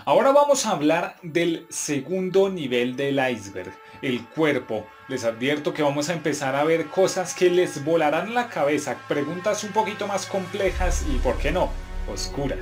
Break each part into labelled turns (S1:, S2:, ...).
S1: Ahora vamos a hablar del segundo nivel del iceberg, el cuerpo. Les advierto que vamos a empezar a ver cosas que les volarán la cabeza, preguntas un poquito más complejas y, ¿por qué no?, oscuras.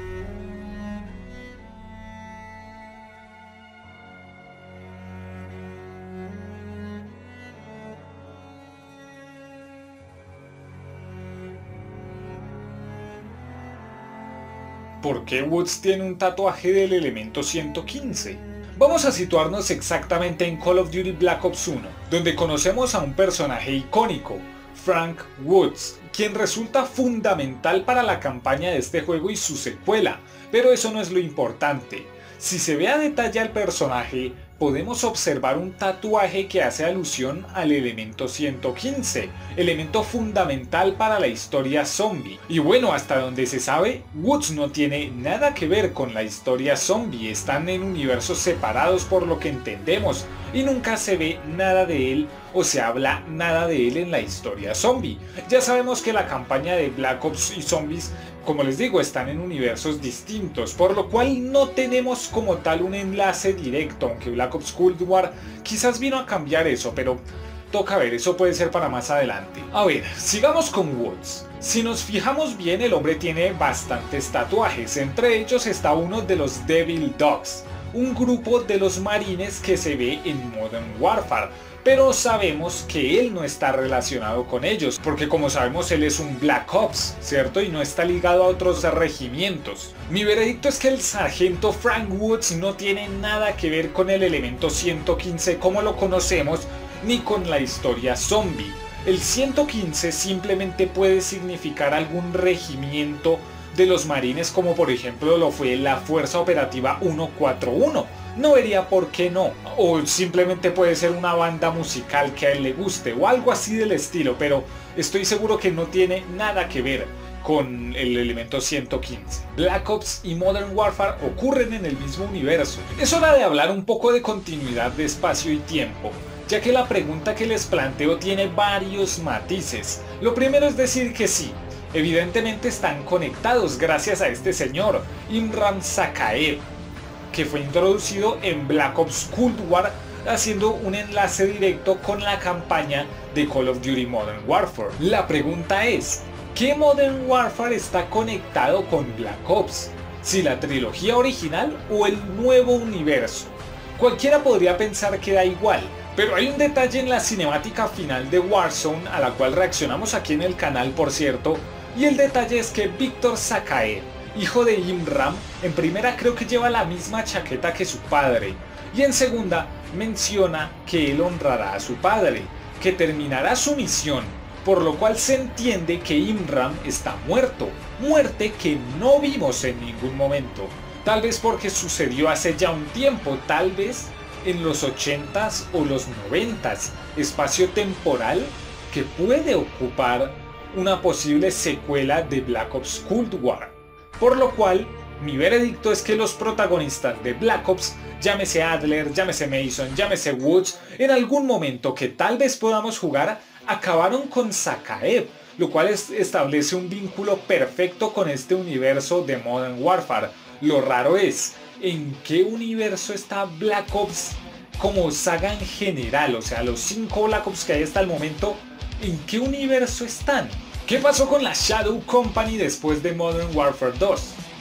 S1: ¿Por qué Woods tiene un tatuaje del elemento 115? Vamos a situarnos exactamente en Call of Duty Black Ops 1, donde conocemos a un personaje icónico, Frank Woods, quien resulta fundamental para la campaña de este juego y su secuela, pero eso no es lo importante. Si se ve a detalle al personaje, podemos observar un tatuaje que hace alusión al elemento 115, elemento fundamental para la historia zombie. Y bueno, hasta donde se sabe, Woods no tiene nada que ver con la historia zombie, están en universos separados por lo que entendemos, y nunca se ve nada de él o se habla nada de él en la historia zombie. Ya sabemos que la campaña de Black Ops y zombies, como les digo, están en universos distintos, por lo cual no tenemos como tal un enlace directo, aunque Black Ops Cold War quizás vino a cambiar eso, pero toca ver, eso puede ser para más adelante. A ver, sigamos con Woods. Si nos fijamos bien, el hombre tiene bastantes tatuajes, entre ellos está uno de los Devil Dogs, un grupo de los marines que se ve en Modern Warfare, pero sabemos que él no está relacionado con ellos, porque como sabemos él es un Black Ops, ¿cierto? Y no está ligado a otros regimientos. Mi veredicto es que el sargento Frank Woods no tiene nada que ver con el elemento 115 como lo conocemos, ni con la historia zombie. El 115 simplemente puede significar algún regimiento de los marines, como por ejemplo lo fue la Fuerza Operativa 141. No vería por qué no, o simplemente puede ser una banda musical que a él le guste o algo así del estilo, pero estoy seguro que no tiene nada que ver con el elemento 115. Black Ops y Modern Warfare ocurren en el mismo universo. Es hora de hablar un poco de continuidad de espacio y tiempo, ya que la pregunta que les planteo tiene varios matices. Lo primero es decir que sí, evidentemente están conectados gracias a este señor, Imran Sakaev, que fue introducido en Black Ops Cold War, haciendo un enlace directo con la campaña de Call of Duty Modern Warfare. La pregunta es, ¿qué Modern Warfare está conectado con Black Ops? ¿Si la trilogía original o el nuevo universo? Cualquiera podría pensar que da igual, pero hay un detalle en la cinemática final de Warzone, a la cual reaccionamos aquí en el canal por cierto, y el detalle es que Víctor Sakaev, hijo de Imran, en primera creo que lleva la misma chaqueta que su padre, y en segunda menciona que él honrará a su padre, que terminará su misión, por lo cual se entiende que Imran está muerto, muerte que no vimos en ningún momento, tal vez porque sucedió hace ya un tiempo, tal vez en los 80s o los 90s, espacio temporal que puede ocupar una posible secuela de Black Ops Cold War. Por lo cual, mi veredicto es que los protagonistas de Black Ops, llámese Adler, llámese Mason, llámese Woods, en algún momento que tal vez podamos jugar, acabaron con Sakaev, lo cual establece un vínculo perfecto con este universo de Modern Warfare. Lo raro es, ¿en qué universo está Black Ops como saga en general? O sea, los 5 Black Ops que hay hasta el momento, ¿en qué universo están? ¿Qué pasó con la Shadow Company después de Modern Warfare 2?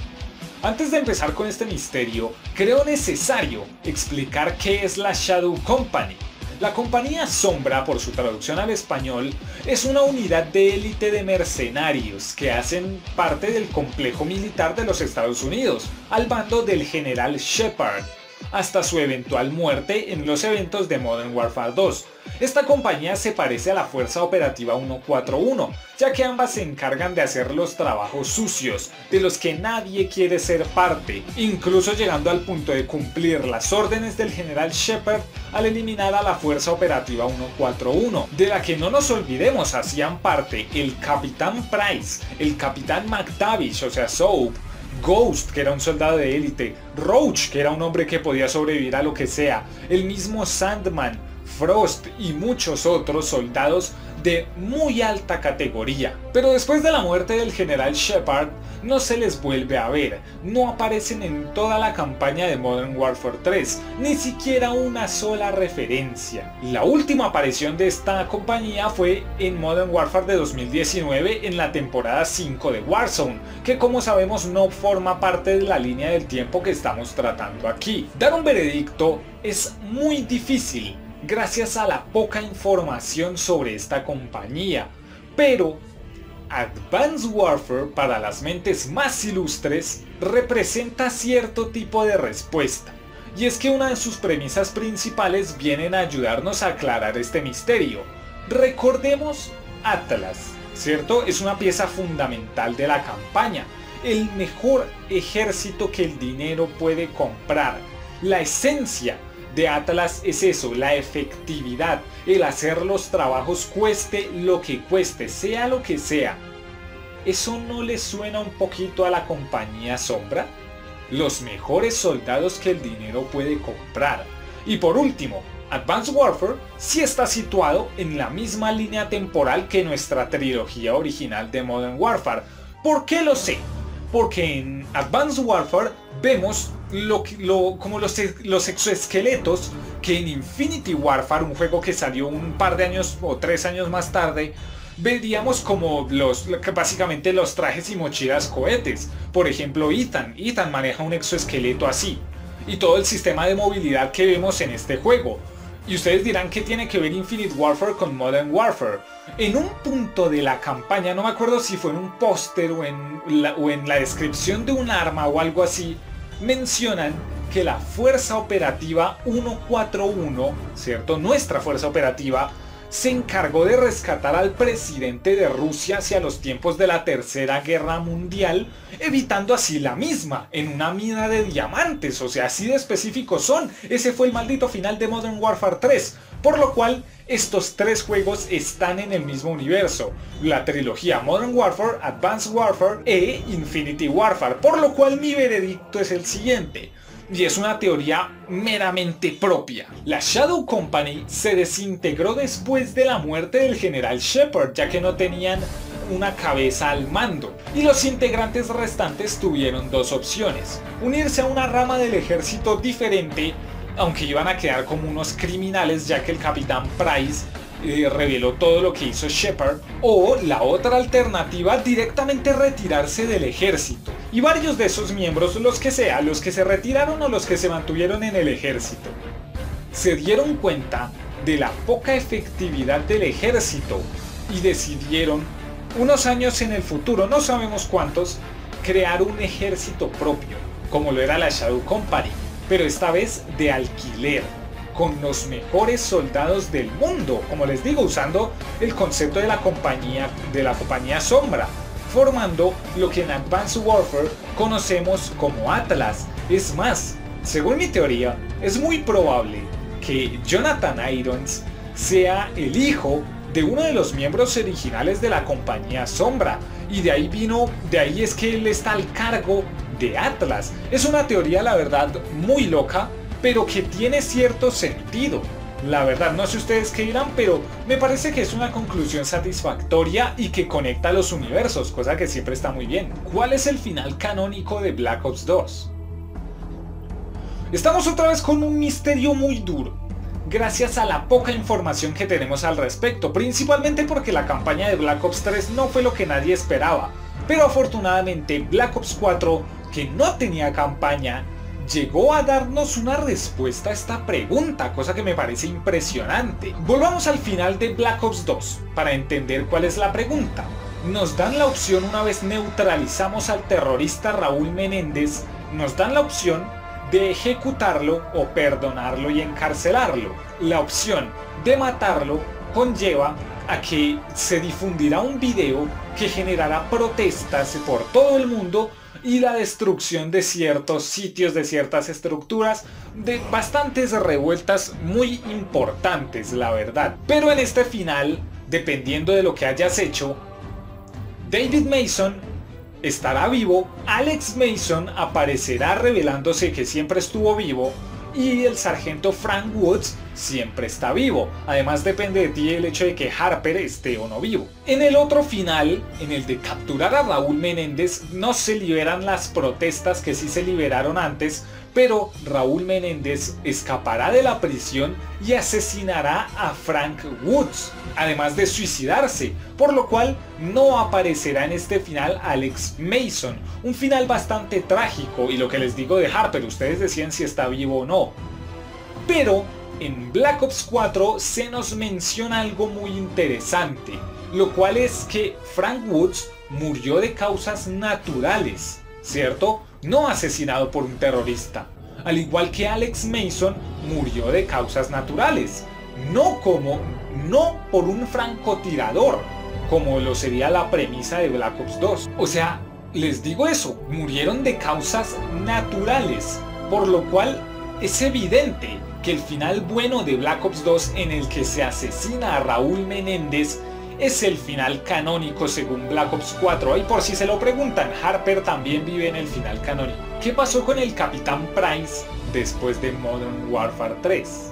S1: Antes de empezar con este misterio, creo necesario explicar qué es la Shadow Company. La Compañía Sombra, por su traducción al español, es una unidad de élite de mercenarios que hacen parte del complejo militar de los Estados Unidos, al bando del general Shepard, hasta su eventual muerte en los eventos de Modern Warfare 2. Esta compañía se parece a la Fuerza Operativa 141, ya que ambas se encargan de hacer los trabajos sucios, de los que nadie quiere ser parte, incluso llegando al punto de cumplir las órdenes del general Shepard al eliminar a la Fuerza Operativa 141, de la que no nos olvidemos hacían parte el Capitán Price, el Capitán McTavish, o sea Soap, Ghost, que era un soldado de élite, Roach, que era un hombre que podía sobrevivir a lo que sea, el mismo Sandman, Frost y muchos otros soldados de muy alta categoría. Pero después de la muerte del general Shepard, no se les vuelve a ver, no aparecen en toda la campaña de Modern Warfare 3, ni siquiera una sola referencia. La última aparición de esta compañía fue en Modern Warfare de 2019 en la temporada 5 de Warzone, que como sabemos no forma parte de la línea del tiempo que estamos tratando aquí. Dar un veredicto es muy difícil, gracias a la poca información sobre esta compañía, pero Advanced Warfare, para las mentes más ilustres, representa cierto tipo de respuesta, y es que una de sus premisas principales vienen a ayudarnos a aclarar este misterio. Recordemos Atlas, ¿cierto? Es una pieza fundamental de la campaña, el mejor ejército que el dinero puede comprar. La esencia de Atlas es eso, la efectividad, el hacer los trabajos cueste lo que cueste, sea lo que sea. ¿Eso no le suena un poquito a la compañía Sombra? Los mejores soldados que el dinero puede comprar. Y por último, Advanced Warfare sí está situado en la misma línea temporal que nuestra trilogía original de Modern Warfare. ¿Por qué lo sé? Porque en Advanced Warfare vemos como los exoesqueletos que en Infinity Warfare, un juego que salió un par de años o 3 años más tarde, veríamos como básicamente los trajes y mochilas cohetes. Por ejemplo, Ethan maneja un exoesqueleto así, y todo el sistema de movilidad que vemos en este juego. Y ustedes dirán, ¿qué tiene que ver Infinite Warfare con Modern Warfare? En un punto de la campaña, no me acuerdo si fue en un póster o en la descripción de un arma o algo así, mencionan que la Fuerza Operativa 141, ¿cierto? Nuestra Fuerza Operativa se encargó de rescatar al presidente de Rusia hacia los tiempos de la Tercera Guerra Mundial, evitando así la misma en una mina de diamantes. O sea, así de específicos son. Ese fue el maldito final de Modern Warfare 3, por lo cual estos 3 juegos están en el mismo universo, la trilogía Modern Warfare, Advanced Warfare e Infinity Warfare, por lo cual mi veredicto es el siguiente. Y es una teoría meramente propia. La Shadow Company se desintegró después de la muerte del general Shepard, ya que no tenían una cabeza al mando, y los integrantes restantes tuvieron 2 opciones: unirse a una rama del ejército diferente, aunque iban a quedar como unos criminales ya que el capitán Price reveló todo lo que hizo Shepard, o la otra alternativa, directamente retirarse del ejército. Y varios de esos miembros, los que se retiraron o los que se mantuvieron en el ejército, se dieron cuenta de la poca efectividad del ejército y decidieron, unos años en el futuro, no sabemos cuántos, crear un ejército propio, como lo era la Shadow Company, pero esta vez de alquiler, con los mejores soldados del mundo, como les digo, usando el concepto de la compañía Sombra, formando lo que en Advanced Warfare conocemos como Atlas. Es más, según mi teoría, es muy probable que Jonathan Irons sea el hijo de uno de los miembros originales de la compañía Sombra, y de ahí es que él está al cargo de Atlas. Es una teoría, la verdad, muy loca, pero que tiene cierto sentido. La verdad, no sé ustedes qué dirán, pero me parece que es una conclusión satisfactoria y que conecta los universos, cosa que siempre está muy bien. ¿Cuál es el final canónico de Black Ops 2? Estamos otra vez con un misterio muy duro, gracias a la poca información que tenemos al respecto, principalmente porque la campaña de Black Ops 3 no fue lo que nadie esperaba, pero afortunadamente Black Ops 4, que no tenía campaña, llegó a darnos una respuesta a esta pregunta, cosa que me parece impresionante. Volvamos al final de Black Ops 2 para entender cuál es la pregunta. Nos dan la opción, una vez neutralizamos al terrorista Raúl Menéndez, nos dan la opción de ejecutarlo o perdonarlo y encarcelarlo. La opción de matarlo conlleva a que se difundirá un video que generará protestas por todo el mundo y la destrucción de ciertos sitios, de ciertas estructuras, de bastantes revueltas muy importantes, la verdad. Pero en este final, dependiendo de lo que hayas hecho, David Mason estará vivo, Alex Mason aparecerá revelándose que siempre estuvo vivo, y el sargento Frank Woods siempre está vivo. Además depende de ti el hecho de que Harper esté o no vivo. En el otro final, en el de capturar a Raúl Menéndez, no se liberan las protestas que sí se liberaron antes, pero Raúl Menéndez escapará de la prisión y asesinará a Frank Woods, además de suicidarse, por lo cual no aparecerá en este final Alex Mason. Un final bastante trágico, y lo que les digo de Harper, ustedes decían si está vivo o no. Pero en Black Ops 4 se nos menciona algo muy interesante, lo cual es que Frank Woods murió de causas naturales, ¿cierto? No asesinado por un terrorista, al igual que Alex Mason murió de causas naturales, no por un francotirador, como lo sería la premisa de Black Ops 2. O sea, les digo eso, murieron de causas naturales, por lo cual es evidente que el final bueno de Black Ops 2, en el que se asesina a Raúl Menéndez, es el final canónico según Black Ops 4. Y por si se lo preguntan, Harper también vive en el final canónico. ¿Qué pasó con el Capitán Price después de Modern Warfare 3?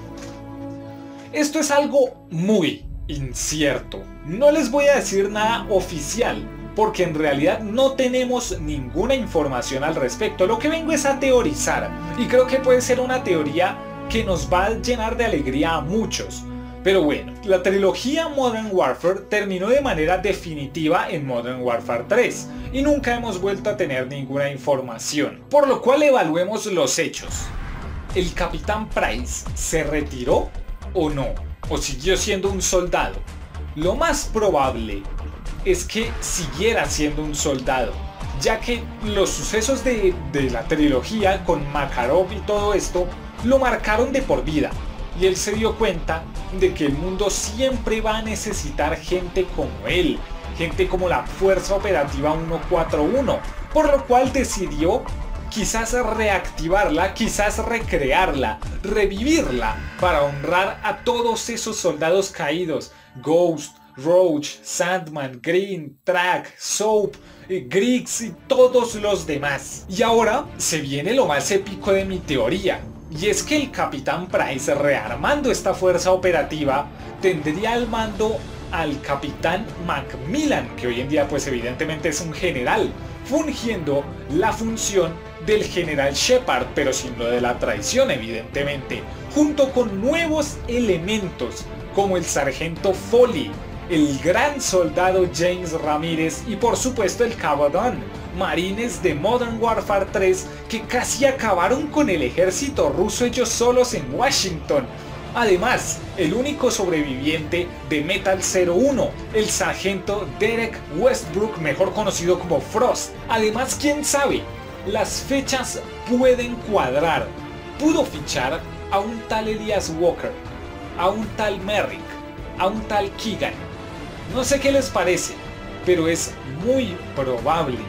S1: Esto es algo muy incierto. No les voy a decir nada oficial, porque en realidad no tenemos ninguna información al respecto. Lo que vengo es a teorizar, y creo que puede ser una teoría que nos va a llenar de alegría a muchos. Pero bueno, la trilogía Modern Warfare terminó de manera definitiva en Modern Warfare 3 y nunca hemos vuelto a tener ninguna información, por lo cual evaluemos los hechos. ¿El Capitán Price se retiró o no? ¿O siguió siendo un soldado? Lo más probable es que siguiera siendo un soldado, ya que los sucesos de la trilogía con Makarov y todo esto lo marcaron de por vida. Y él se dio cuenta de que el mundo siempre va a necesitar gente como él, gente como la Fuerza Operativa 141, por lo cual decidió quizás reactivarla, quizás recrearla, revivirla, para honrar a todos esos soldados caídos: Ghost, Roach, Sandman, Green, Track, Soap, Griggs y todos los demás. Y ahora se viene lo más épico de mi teoría. Y es que el Capitán Price, rearmando esta fuerza operativa, tendría al mando al Capitán Macmillan, que hoy en día pues evidentemente es un general, fungiendo la función del General Shepard, pero sin lo de la traición evidentemente, junto con nuevos elementos como el Sargento Foley, el gran soldado James Ramírez y por supuesto el Cabo Dunn, marines de Modern Warfare 3 que casi acabaron con el ejército ruso ellos solos en Washington. Además, el único sobreviviente de Metal 01, el sargento Derek Westbrook, mejor conocido como Frost. Además, quién sabe, las fechas pueden cuadrar. Pudo fichar a un tal Elias Walker, a un tal Merrick, a un tal Keegan. No sé qué les parece, pero es muy probable.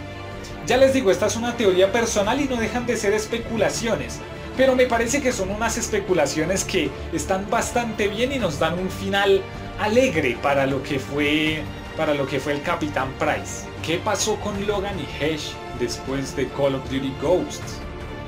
S1: Ya les digo, esta es una teoría personal y no dejan de ser especulaciones, pero me parece que son unas especulaciones que están bastante bien y nos dan un final alegre para lo que fue el Capitán Price. ¿Qué pasó con Logan y Hesh después de Call of Duty Ghosts?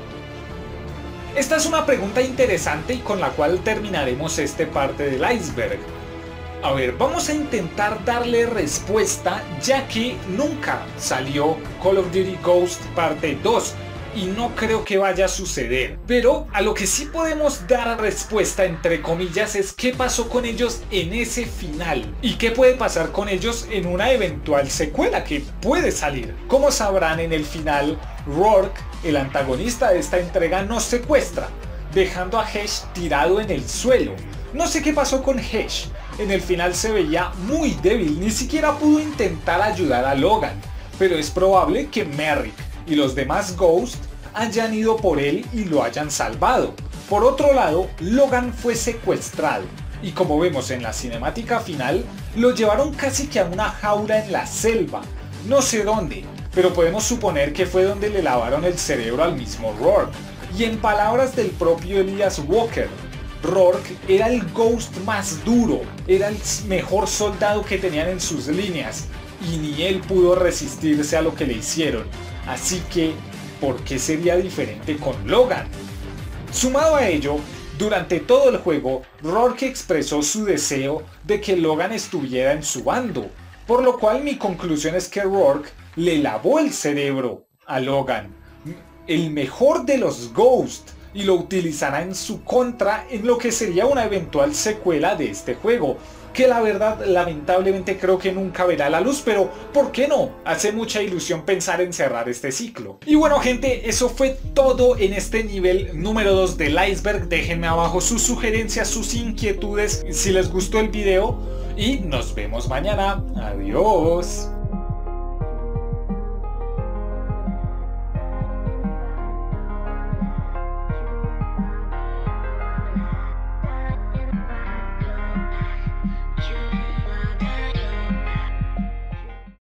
S1: Esta es una pregunta interesante y con la cual terminaremos este parte del iceberg. A ver, vamos a intentar darle respuesta, ya que nunca salió Call of Duty Ghost parte 2 y no creo que vaya a suceder. Pero a lo que sí podemos dar respuesta, entre comillas, es qué pasó con ellos en ese final y qué puede pasar con ellos en una eventual secuela que puede salir. Como sabrán, en el final, Rourke, el antagonista de esta entrega, nos secuestra, dejando a Hesh tirado en el suelo. No sé qué pasó con Hesh. En el final se veía muy débil, ni siquiera pudo intentar ayudar a Logan, pero es probable que Merrick y los demás Ghost hayan ido por él y lo hayan salvado. Por otro lado, Logan fue secuestrado y, como vemos en la cinemática final, lo llevaron casi que a una jaula en la selva. No sé dónde, pero podemos suponer que fue donde le lavaron el cerebro al mismo Rourke. Y en palabras del propio Elias Walker, Rourke era el Ghost más duro, era el mejor soldado que tenían en sus líneas y ni él pudo resistirse a lo que le hicieron. Así que, ¿por qué sería diferente con Logan? Sumado a ello, durante todo el juego, Rourke expresó su deseo de que Logan estuviera en su bando, por lo cual mi conclusión es que Rourke le lavó el cerebro a Logan, el mejor de los Ghost, y lo utilizará en su contra en lo que sería una eventual secuela de este juego, que la verdad lamentablemente creo que nunca verá la luz, pero ¿por qué no? Hace mucha ilusión pensar en cerrar este ciclo. Y bueno gente, eso fue todo en este nivel número 2 del iceberg. Déjenme abajo sus sugerencias, sus inquietudes, si les gustó el video, y nos vemos mañana. Adiós.